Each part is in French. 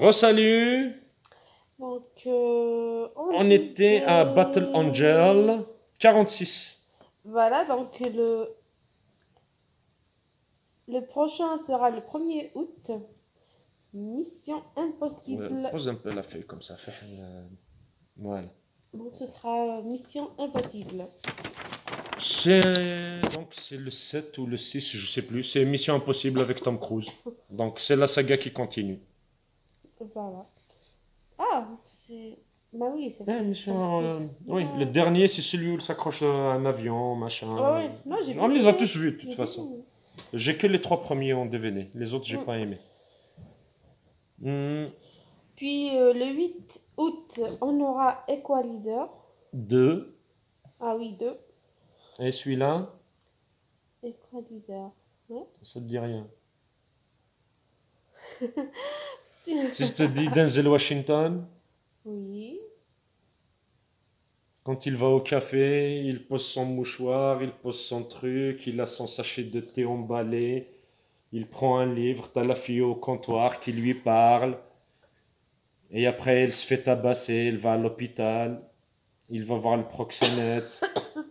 Salut. Donc, On était à Battle Angel 46. Voilà, donc le prochain sera le 1er août. Mission Ouais, Impossible. pose un peu la feuille comme ça. Voilà. Donc, ce sera Mission Impossible. C'est c'est le 7 ou le 6, je sais plus. C'est Mission Impossible avec Tom Cruise. Donc c'est la saga qui continue. Voilà. Ah, c'est... Bah oui, c'est vrai. Oui, le dernier, c'est celui où il s'accroche à un avion, machin. Ouais. Non, j'ai On vu. les a tous vus, de toute J'ai façon. vu. J'ai que les 3 premiers en DVD. Les autres, j'ai Mm. pas aimé. Hmm, Puis, le 8 août, on aura Equalizer. 2. Ah oui, 2. Et celui-là, Equalizer. Ouais. ça te dit rien. Si je te dis Denzel Washington, Oui. quand il va au café, il pose son mouchoir, il pose son truc, il a son sachet de thé emballé, il prend un livre, t'as la fille au comptoir qui lui parle, et après elle se fait tabasser, elle va à l'hôpital, il va voir le proxénète,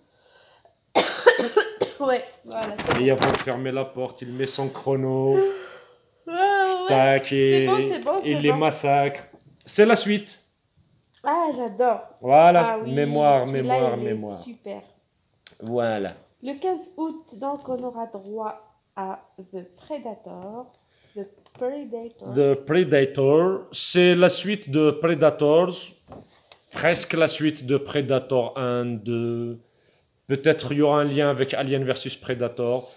Ouais, voilà, c'est et bon. avant de fermer la porte, il met son chrono, Ouais. tac, C'est bon, c'est bon, et c'est les bon. massacre. C'est la suite. Ah, j'adore. Voilà, Ah oui, mémoire, celui-là, mémoire, il est mémoire. super. Voilà. Le 15 août, donc, on aura droit à The Predator. The Predator. The Predator, c'est la suite de Predators, presque la suite de Predator 1, 2. Peut-être il y aura un lien avec Alien versus Predator.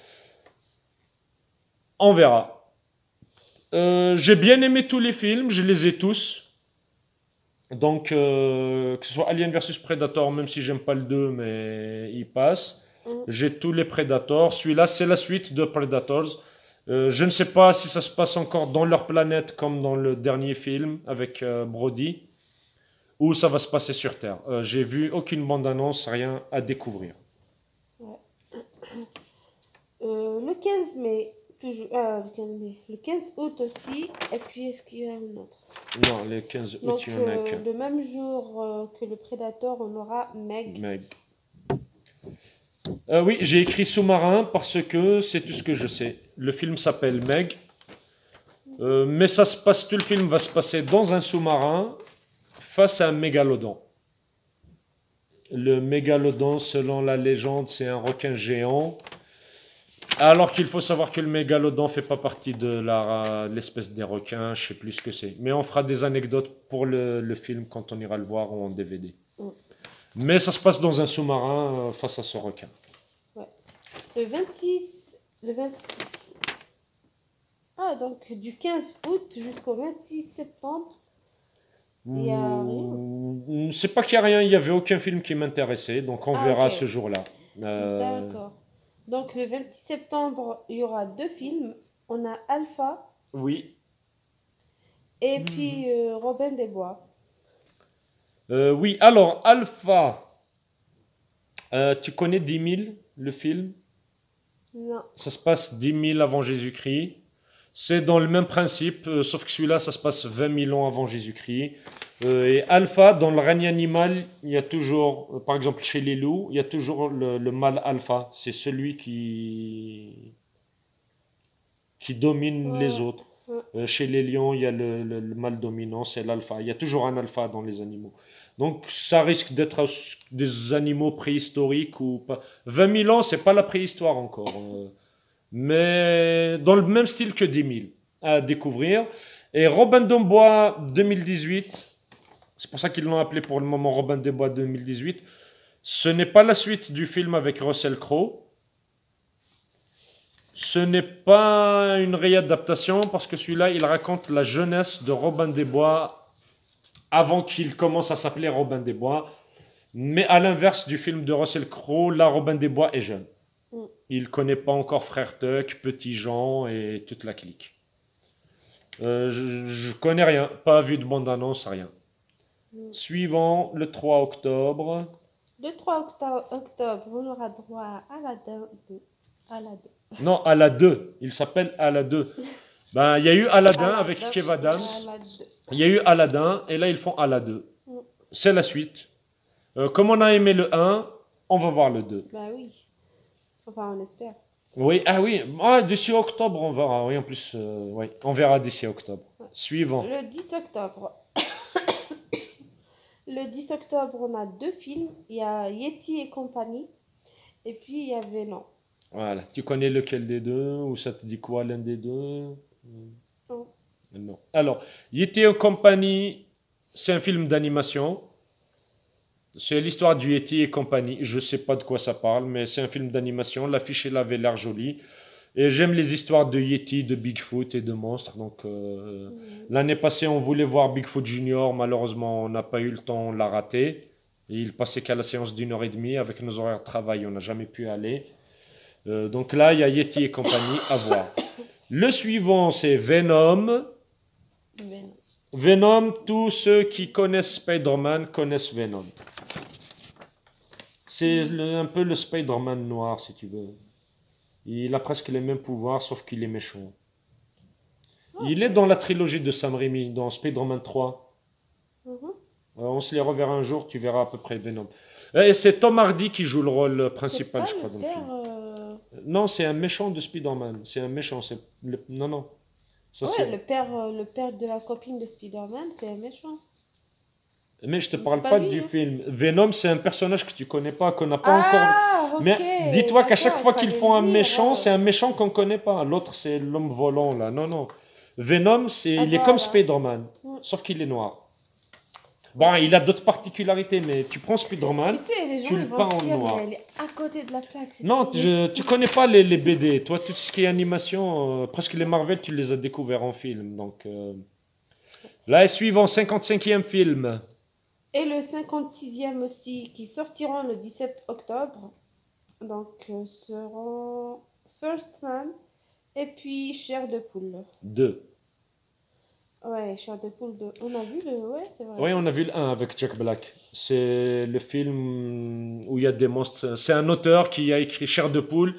On verra. J'ai bien aimé tous les films, je les ai tous. Donc, que ce soit Alien versus Predator, même si j'aime pas le 2, mais il passe. Mm. J'ai tous les Predators. Celui-là, c'est la suite de Predators. Je ne sais pas si ça se passe encore dans leur planète comme dans le dernier film avec Brody, ou ça va se passer sur Terre. J'ai vu aucune bande-annonce, rien à découvrir. Ouais. Le 15 mai, toujours, le 15 mai, le 15 août aussi, et puis est-ce qu'il y a un autre? Non, le 15 août, Donc, il n'y en a qu'un. le même jour que le Predator, on aura Meg. Meg. Oui, j'ai écrit sous-marin parce que c'est tout ce que je sais. Le film s'appelle Meg. Mais ça se passe, tout le film va se passer dans un sous-marin face à un mégalodon. Le mégalodon, selon la légende, c'est un requin géant. Alors qu'il faut savoir que le mégalodon fait pas partie de l'espèce des requins, je sais plus ce que c'est. Mais on fera des anecdotes pour le film quand on ira le voir en DVD. Mm. Mais ça se passe dans un sous-marin face à ce requin. Ouais. Le 26, le 20... Ah, donc du 15 août jusqu'au 26 septembre, il y a rien. C'est pas qu'il n'y a rien, il n'y avait aucun film qui m'intéressait, donc on Ah, verra ok. ce jour-là. D'accord. Donc le 26 septembre, il y aura 2 films. On a Alpha Oui. et puis Robin des Bois. Oui, alors, Alpha, tu connais 10 000, le film? Non. Ça se passe 10 000 avant Jésus-Christ. C'est dans le même principe, sauf que celui-là, ça se passe 20 000 ans avant Jésus-Christ. Et alpha, dans le règne animal, il y a toujours, par exemple chez les loups, il y a toujours le mâle alpha. C'est celui qui domine Ouais, les ouais. autres. Ouais. Chez les lions, il y a le mâle dominant, c'est l'alpha. Il y a toujours un alpha dans les animaux. Donc ça risque d'être des animaux préhistoriques ou pas. 20 000 ans, c'est pas la préhistoire encore. Mais dans le même style que 10 000 à découvrir. Et Robin des Bois 2018, c'est pour ça qu'ils l'ont appelé pour le moment Robin des Bois 2018. Ce n'est pas la suite du film avec Russell Crowe. Ce n'est pas une réadaptation parce que celui-là, il raconte la jeunesse de Robin des Bois avant qu'il commence à s'appeler Robin des Bois. Mais à l'inverse du film de Russell Crowe, là, Robin des Bois est jeune. Mm. Il ne connaît pas encore Frère Tuck, Petit Jean et toute la clique. Je connais rien, pas vu de bande-annonce, rien. Mm. Suivant, le 3 octobre. Le 3 octobre, on aura droit à Aladdin 2. Aladdin. Non, à la 2. Il s'appelle à la 2. Ben, il y a eu Aladdin avec Aladdin, Kev Adams. Aladdin. Il y a eu Aladdin et là ils font Aladdin. Mm. C'est la suite. Comme on a aimé le 1, on va voir le 2. Bah oui. Enfin, on espère. Oui, ah oui, ah, d'ici octobre on verra. Oui, en plus, oui, on verra d'ici octobre. Suivant. Le 10 octobre. Le 10 octobre, on a 2 films. Il y a Yeti et compagnie. Et puis, il y a Venom. Voilà. Tu connais lequel des deux ou ça te dit quoi l'un des deux? Non. Non. Alors, Yeti et compagnie, c'est un film d'animation. C'est l'histoire du Yeti et compagnie. Je ne sais pas de quoi ça parle, mais c'est un film d'animation. L'affiche elle avait l'air jolie. Et j'aime les histoires de Yeti, de Bigfoot et de monstres. Donc, l'année passée, on voulait voir Bigfoot Junior. Malheureusement, on n'a pas eu le temps, on l'a raté. Et il passait qu'à la séance d'1 h 30. Avec nos horaires de travail, on n'a jamais pu aller. Donc là, il y a Yeti et compagnie à voir. Le suivant, c'est Venom. Venom. Venom, tous ceux qui connaissent Spider-Man connaissent Venom. C'est un peu le Spider-Man noir, si tu veux. Il a presque les mêmes pouvoirs, sauf qu'il est méchant. Il est dans la trilogie de Sam Raimi, dans Spider-Man 3. Mhm. On se les reverra un jour, tu verras à peu près Venom. Et c'est Tom Hardy qui joue le rôle C'est principal, pas je crois, le dans le film. père. Non, c'est un méchant de Spider-Man. C'est un méchant. Non, non. Ça, Ouais, c'est... le père de la copine de Spider-Man, c'est un méchant. Mais je te Mais parle c'est pas pas lui, du hein. film. Venom, c'est un personnage que tu connais pas, qu'on n'a pas encore. Ah, ok. Mais dis-toi qu'à chaque D'accord, fois il qu'ils fallait font un le dire, méchant, hein. c'est un méchant qu'on connaît pas. L'autre, c'est l'homme volant, là. Non, non. Venom, Ah, il est comme voilà. Spider-Man, sauf qu'il est noir. Bon, il a d'autres particularités, mais tu prends Spider-Man. Tu sais, les gens tu le ils vont peins se en dire, noir. mais elle est à côté de la plaque. cette Non, fille. tu connais pas les BD. Toi, tout ce qui est animation, presque les Marvel, tu les as découverts en film. Donc, là, suivant, 55e film. Et le 56e aussi, qui sortiront le 17 octobre. Donc, seront First Man et puis Chair de poule. 2. Ouais, Chair de poule 2. On a vu le... Ouais, c'est vrai. Oui, on a vu le 1 avec Jack Black. C'est le film où il y a des monstres. C'est un auteur qui a écrit Chair de poule.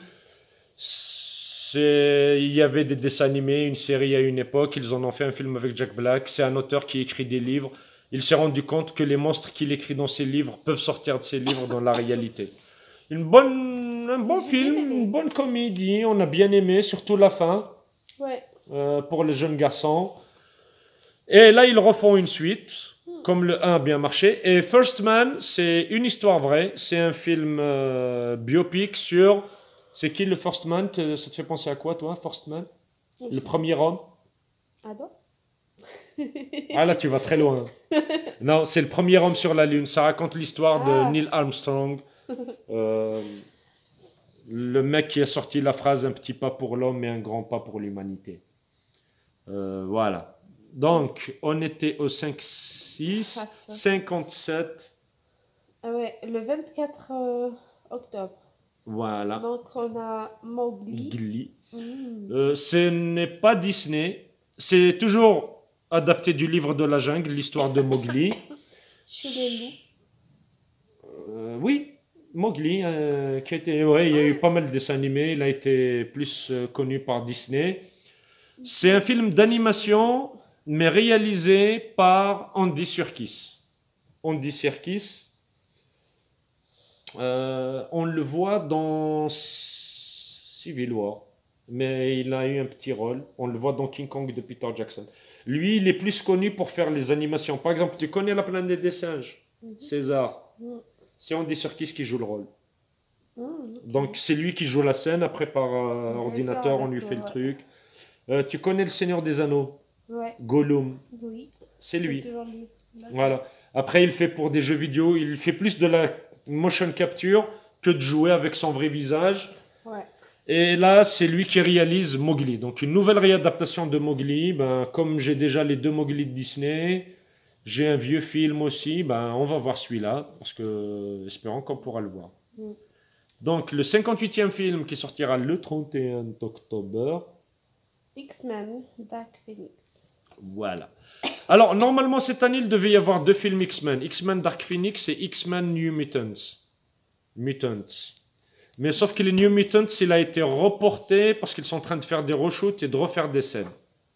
Il y avait des dessins animés, une série à une époque. Ils en ont fait un film avec Jack Black. C'est un auteur qui écrit des livres. Il s'est rendu compte que les monstres qu'il écrit dans ses livres peuvent sortir de ses livres dans la réalité. Un bon J'ai film, bien aimé. une bonne comédie. On a bien aimé, surtout la fin, Ouais. pour les jeunes garçons. Et là, ils refont une suite, comme le 1 a bien marché. Et First Man, c'est une histoire vraie. C'est un film biopic sur... C'est qui le First Man? Ça te fait penser à quoi, toi, First Man? Le premier homme? Ah bon? Ah là, tu vas très loin. Non, c'est le premier homme sur la Lune. Ça raconte l'histoire de Ah. Neil Armstrong. Le mec qui a sorti la phrase « Un petit pas pour l'homme et un grand pas pour l'humanité ». Voilà. Donc, on était au 5-6, 57. Ah ouais, le 24 octobre. Voilà. Donc, on a Mowgli. Glee. Mm. Ce n'est pas Disney. C'est toujours adapté du livre de la jungle, l'histoire de Mowgli. Chez les loups. Oui, Mowgli, qui a été, ouais, il y a eu pas mal de dessins animés. Il a été plus connu par Disney. C'est un film d'animation, mais réalisé par Andy Serkis. Andy Serkis, on le voit dans Civil War, mais il a eu un petit rôle. On le voit dans King Kong de Peter Jackson. Lui, il est plus connu pour faire les animations. Par exemple, tu connais La planète des singes, César. C'est Andy Serkis qui joue le rôle. Donc c'est lui qui joue la scène. Après par ordinateur, on lui fait le truc. Tu connais Le Seigneur des Anneaux, Ouais, Gollum, oui. c'est lui. toujours lui. D'accord. Voilà. Après, il fait pour des jeux vidéo, il fait plus de la motion capture que de jouer avec son vrai visage. Ouais. Et là, c'est lui qui réalise Mowgli. Donc, une nouvelle réadaptation de Mowgli. Ben, comme j'ai déjà les 2 Mowgli de Disney, j'ai un vieux film aussi. Ben, on va voir celui-là, parce que, espérons qu'on pourra le voir. Mm. Donc, le 58e film qui sortira le 31 octobre. X-Men, Dark Phoenix. Voilà. Alors, normalement, cette année, il devait y avoir 2 films X-Men. X-Men Dark Phoenix et X-Men New Mutants. Mais sauf que les New Mutants, il a été reporté parce qu'ils sont en train de faire des reshoots et de refaire des scènes.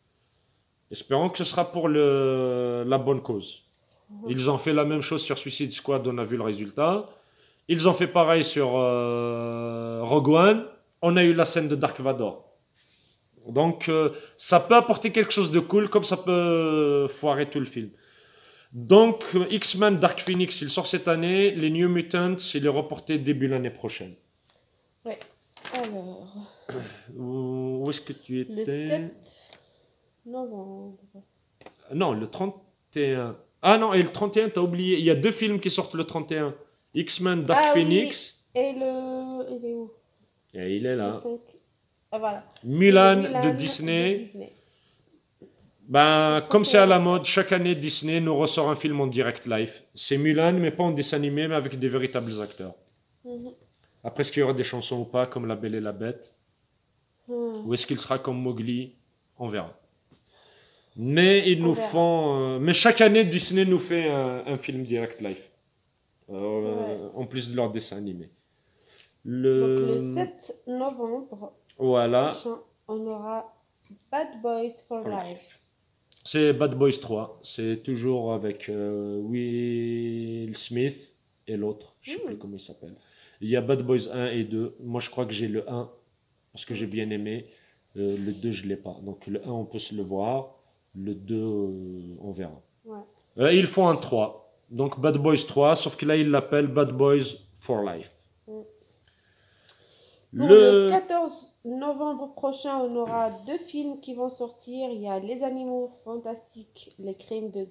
Espérons que ce sera pour la bonne cause. Ils ont fait la même chose sur Suicide Squad, on a vu le résultat. Ils ont fait pareil sur Rogue One. On a eu la scène de Dark Vador. Donc, ça peut apporter quelque chose de cool, comme ça peut foirer tout le film. Donc, X-Men Dark Phoenix, il sort cette année. Les New Mutants, il est reporté début l'année prochaine. Ouais. Alors, Où est-ce que tu le étais? 7 novembre. Non, le 31. Ah non, et le 31, t'as oublié. Il y a deux films qui sortent le 31. X-Men Dark Ah oui, Phoenix. et il est où? Et il est Le là. 5. Ah voilà. Et le Mulan Mulan de Disney. Disney. Ben, Le comme c'est à la 31 mode, octobre. chaque année Disney nous ressort un film en direct live. C'est Mulan, mais pas en dessin animé, mais avec des véritables acteurs. Mhm. Après, est-ce qu'il y aura des chansons ou pas, comme La Belle et la Bête? Hmm. Ou est-ce qu'il sera comme Mowgli? On verra. Mais ils On nous verra. font. Mais chaque année, Disney nous fait un film direct live. Ouais. En plus de leur dessin animé. Donc le Le. 7 novembre Voilà. prochain, on aura Bad Boys for Life. C'est Bad Boys 3. C'est toujours avec Will Smith et l'autre. Je sais plus comment il s'appelle. Il y a Bad Boys 1 et 2. Moi, je crois que j'ai le 1 parce que j'ai bien aimé. Le 2, je l'ai pas. Donc le 1, on peut se le voir. Le 2, on verra. Ouais. Ils font un 3. Donc Bad Boys 3, sauf que là, ils l'appellent Bad Boys for Life. Mm. Pour le Le 14 novembre prochain, on aura deux films qui vont sortir. Il y a Les Animaux Fantastiques, Les Crimes de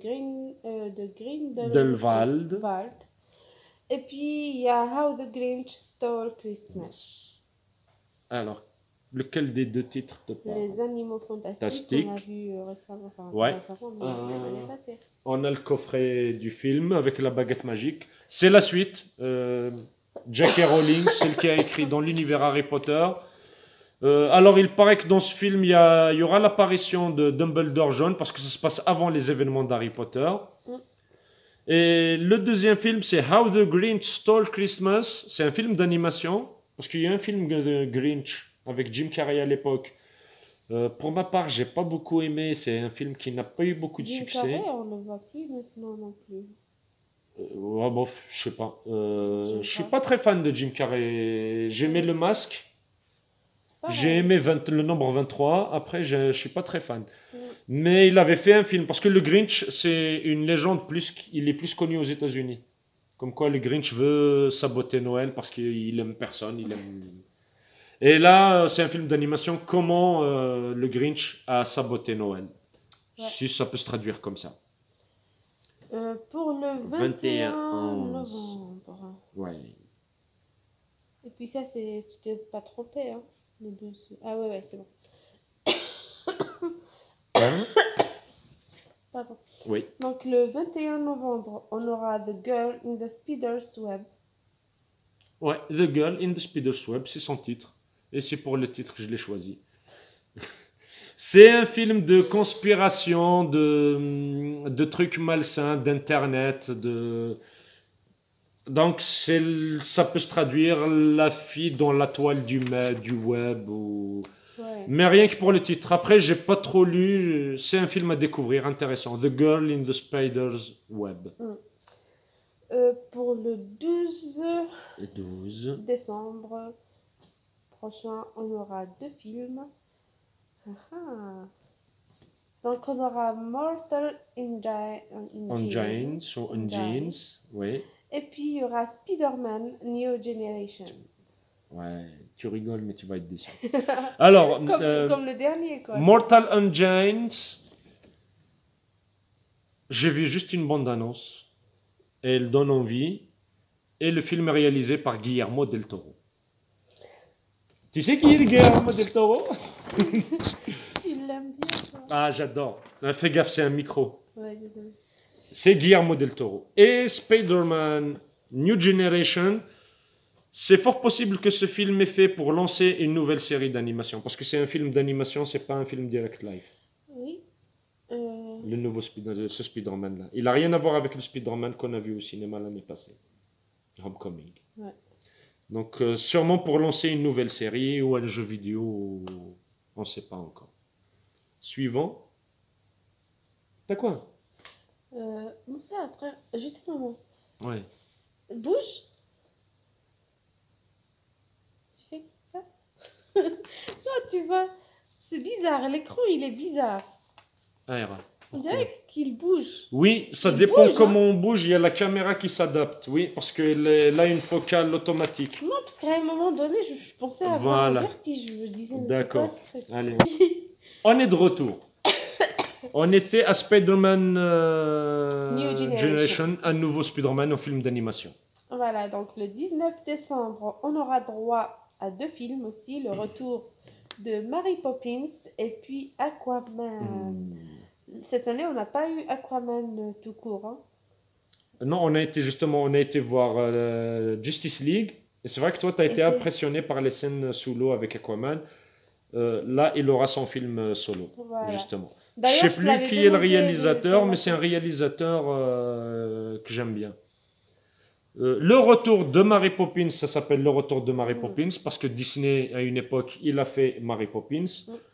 Delvald. Grindelwald. Et puis il y a How the Grinch Stole Christmas. Alors, lequel des deux titres te parle? Les Animaux Fantastiques, Fantastique. on a vu récemment, enfin Ouais. pas récemment, mais l'année passée. On a le coffret du film avec la baguette magique. C'est la suite. J.K. Rowling, celle qui a écrit dans l'univers Harry Potter. Alors, il paraît que dans ce film, il y aura l'apparition de Dumbledore jaune parce que ça se passe avant les événements d'Harry Potter. Mm. Et le deuxième film, c'est How the Grinch Stole Christmas. C'est un film d'animation parce qu'il y a un film de Grinch avec Jim Carrey à l'époque. Pour ma part, j'ai pas beaucoup aimé. C'est un film qui n'a pas eu beaucoup de Jim succès. Carrey, on ne le voit plus maintenant non plus. Ouais, bon, je sais pas. J'aime Je suis pas. pas très fan de Jim Carrey. J'aimais Le Masque. Pareil. J'ai aimé le nombre 23. Après, je suis pas très fan. Mm. Mais il avait fait un film. Parce que le Grinch, c'est une légende. Il est plus connu aux États-Unis. Comme quoi le Grinch veut saboter Noël parce qu'il aime personne. Et là, c'est un film d'animation. Comment le Grinch a saboté Noël. Ouais. Si ça peut se traduire comme ça. Pour le 21 21 novembre. Ouais. Et puis ça, c'est, tu t'es pas trompé, hein. Le 12. Ah ouais, c'est bon. Pardon. Oui. Donc le 21 novembre, on aura The Girl in the Spider's Web. Ouais, The Girl in the Spider's Web, c'est son titre. Et c'est pour le titre que je l'ai choisi. C'est un film de conspiration, de trucs malsains, d'internet, Donc ça peut se traduire la fille dans la toile du web ou... Ouais. Mais rien que pour le titre. Après, j'ai pas trop lu. C'est un film à découvrir, intéressant. The Girl in the Spider's Web. Pour le 12 Et 12. décembre prochain, on aura deux films. Ah. Donc on aura Mortal Engines ou Engines, oui. Et puis il y aura Spider-Man New Generation. Ouais, tu rigoles, mais tu vas être déçu. Alors, comme le dernier, quoi. Mortal Engines, j'ai vu juste une bande-annonce. Et elle donne envie. Et le film est réalisé par Guillermo del Toro. Tu sais qui est Guillermo del Toro? Tu l'aimes bien, toi? Ah, j'adore. Fais gaffe, c'est un micro. Ouais, désolé. C'est Guillermo del Toro. Et Spider-Man New Generation, c'est fort possible que ce film est fait pour lancer une nouvelle série d'animation. Parce que c'est un film d'animation, c'est pas un film direct live. Oui. Le nouveau ce Spider-Man-là. Il n'a rien à voir avec le Spider-Man qu'on a vu au cinéma l'année passée. Homecoming. Ouais. Donc, sûrement pour lancer une nouvelle série ou un jeu vidéo, on ne sait pas encore. Suivant. T'as quoi? Mon ça, juste un moment. Ouais. Bouge. Tu fais ça? Non, tu vois. C'est bizarre. L'écran, il est bizarre. Ah, Ira. On Pourquoi? dirait qu'il bouge. Oui, ça Il dépend bouge, comment on bouge. Il y a la caméra qui s'adapte. Oui, parce qu'elle a une focale automatique. Non, parce qu'à un moment donné, je pensais avoir Voilà. un vertige. Je me disais, mais c'est D'accord. quoi ce truc? Allez. On est de retour. On était à Spider-Man New Generation, un nouveau Spider-Man au film d'animation. Voilà, donc le 19 décembre, on aura droit à 2 films aussi. Le retour de Mary Poppins et puis Aquaman. Cette année, on n'a pas eu Aquaman tout court. Hein. Non, on a été voir Justice League. Et c'est vrai que toi, tu as été c'est- impressionné par les scènes sous l'eau avec Aquaman. Là, il aura son film solo, Voilà. justement. Je D'ailleurs, sais je te plus l'avais qui est le demandé réalisateur, mais c'est un réalisateur que j'aime bien. Le retour de Mary Poppins, ça s'appelle Le retour de Mary Poppins, parce que Disney, à une époque, il a fait Mary Poppins.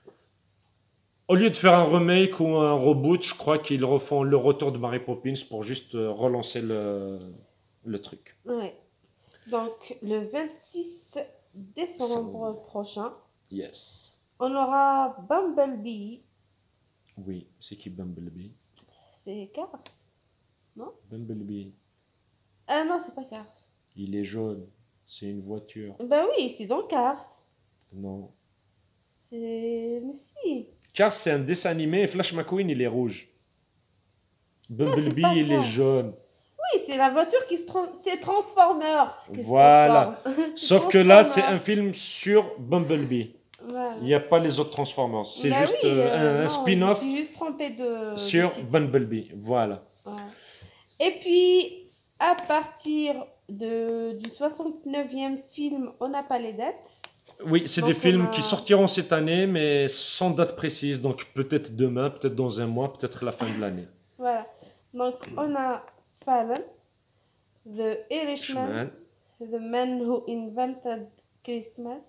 Au lieu de faire un remake ou un reboot, je crois qu'ils refont Le retour de Mary Poppins pour juste relancer le truc. Ouais. Donc, le 26 décembre prochain, Yes. on aura Bumblebee. Oui, c'est qui Bumblebee? C'est Cars. Bumblebee. Ah non, c'est pas Cars. Il est jaune. C'est une voiture. Ben oui, c'est dans Cars. Non. C'est... Mais si. Cars, c'est un dessin animé et Flash McQueen, il est rouge. Bumblebee, pas il est Cars. jaune. Oui, c'est la voiture qui se transforme. C'est Transformers qui Voilà. se transforme. C'est Sauf que là, c'est Transformers. un film sur Bumblebee. Voilà. Il n'y a pas les autres Transformers. C'est Bah juste oui, un non, spin-off Je me suis juste trompée de sur titre. Bumblebee. Voilà. Ouais. Et puis, à partir du 69e film, on n'a pas les dates. Oui, c'est Donc, des films on a- qui sortiront cette année, mais sans date précise. Donc peut-être demain, peut-être dans un mois, peut-être la fin de l'année. Voilà. Donc, on a Fallen, The Irishman, Chemin, The Man Who Invented Christmas,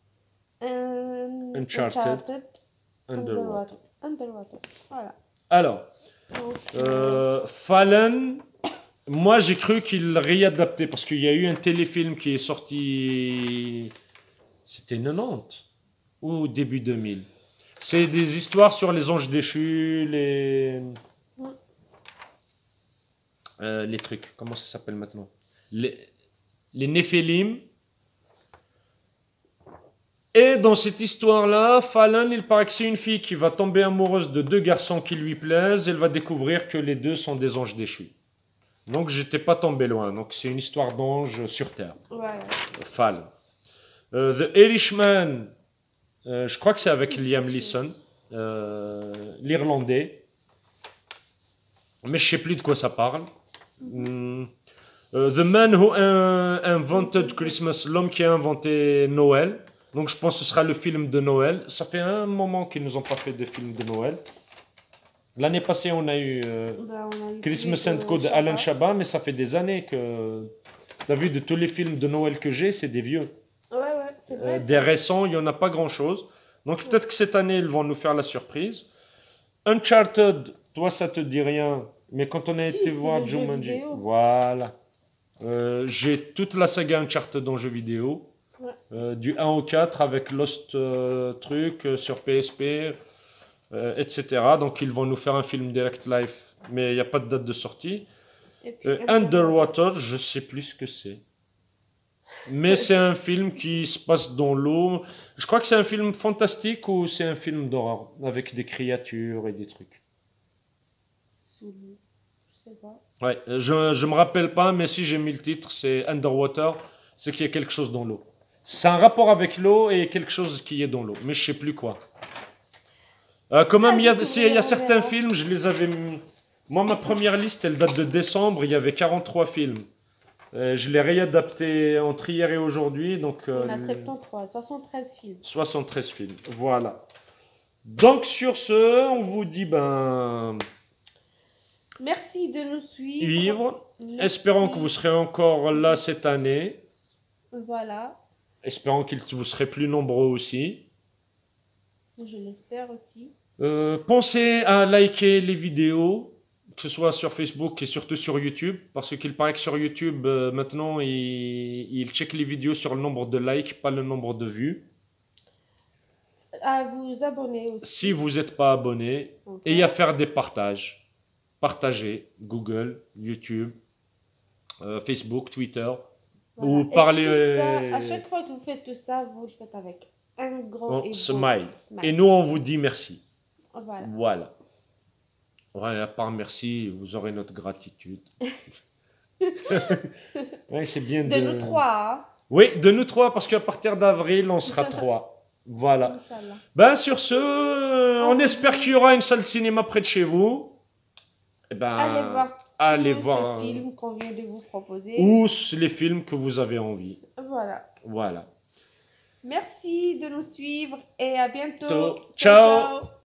and Uncharted, Underwater. Underwater. Voilà. Alors, Donc, Fallen, moi j'ai cru qu'il réadaptait parce qu'il y a eu un téléfilm qui est sorti, c'était 90 ou début 2000. C'est des histoires sur les anges déchus, les trucs, comment ça s'appelle maintenant? Les Néphilim. Et dans cette histoire-là, Fallen, il paraît que c'est une fille qui va tomber amoureuse de 2 garçons qui lui plaisent. Elle va découvrir que les 2 sont des anges déchus. Donc, j'étais pas tombé loin. Donc, c'est une histoire d'ange sur Terre. voilà. Fallen. The Irishman, je crois que c'est avec Liam Neeson, l'Irlandais. Mais je sais plus de quoi ça parle. The Man Who Invented Christmas, l'homme qui a inventé Noël. Donc je pense que ce sera le film de Noël. Ça fait un moment qu'ils nous ont pas fait de film de Noël. L'année passée, on a eu On a eu Christmas celui and de Co de Chabat. Alan Chabat, mais ça fait des années que... T'as vu, de tous les films de Noël que j'ai, c'est des vieux. Ouais, c'est vrai. Des récents, il n'y en a pas grand-chose. Donc peut-être que cette année, ils vont nous faire la surprise. Uncharted, toi, ça te dit rien. Mais quand on a Si, été c'est voir le jeu Jumanji, vidéo. voilà. J'ai toute la saga Uncharted en jeu vidéo. Ouais. Du 1 au 4 avec Lost truc sur PSP, etc. Donc ils vont nous faire un film Direct Life, mais il n'y a pas de date de sortie. Et puis, Underwater, je sais plus ce que c'est. Mais c'est un film qui se passe dans l'eau. Je crois que c'est un film fantastique ou c'est un film d'horreur avec des créatures et des trucs. Sous l'eau. Je sais pas. Ouais, je me rappelle pas, mais si j'ai mis le titre, c'est Underwater, c'est qu'il y a quelque chose dans l'eau. C'est un rapport avec l'eau et quelque chose qui est dans l'eau, mais je sais plus quoi. Quand même, il y a certains films, je les avais... Moi, ma première liste, elle date de décembre, il y avait 43 films. Je l'ai réadapté entre hier et aujourd'hui, donc... On a 73, 73 films. 73 films, voilà. Donc sur ce, on vous dit Merci de nous suivre. vivre. Merci. Espérons que vous serez encore là cette année. Voilà. Espérons que vous serez plus nombreux aussi. Je l'espère aussi. Pensez à liker les vidéos, que ce soit sur Facebook et surtout sur YouTube, parce qu'il paraît que sur YouTube, maintenant, il check les vidéos sur le nombre de likes, pas le nombre de vues. À vous abonner aussi. Si vous n'êtes pas abonné, Ok. et à faire des partages. Partagez Google, YouTube, Facebook, Twitter. Voilà. Ou Et parler tout ça, à chaque fois que vous faites tout ça, vous le faites avec un grand et beau smile. smile. Et nous, on vous dit merci. Voilà. Voilà. Ouais, à part merci, vous aurez notre gratitude. Ouais, c'est bien De nous trois, hein. Oui, de nous trois, parce qu'à partir d'avril, on sera trois. Voilà. Inch'Allah. Ben, sur ce, on espère qu'il y aura une salle de cinéma près de chez vous. Eh ben, Allez voir allez tous ces films qu'on vient de vous proposer. ou les films que vous avez envie. Voilà. Voilà. Merci de nous suivre et à bientôt. Ciao.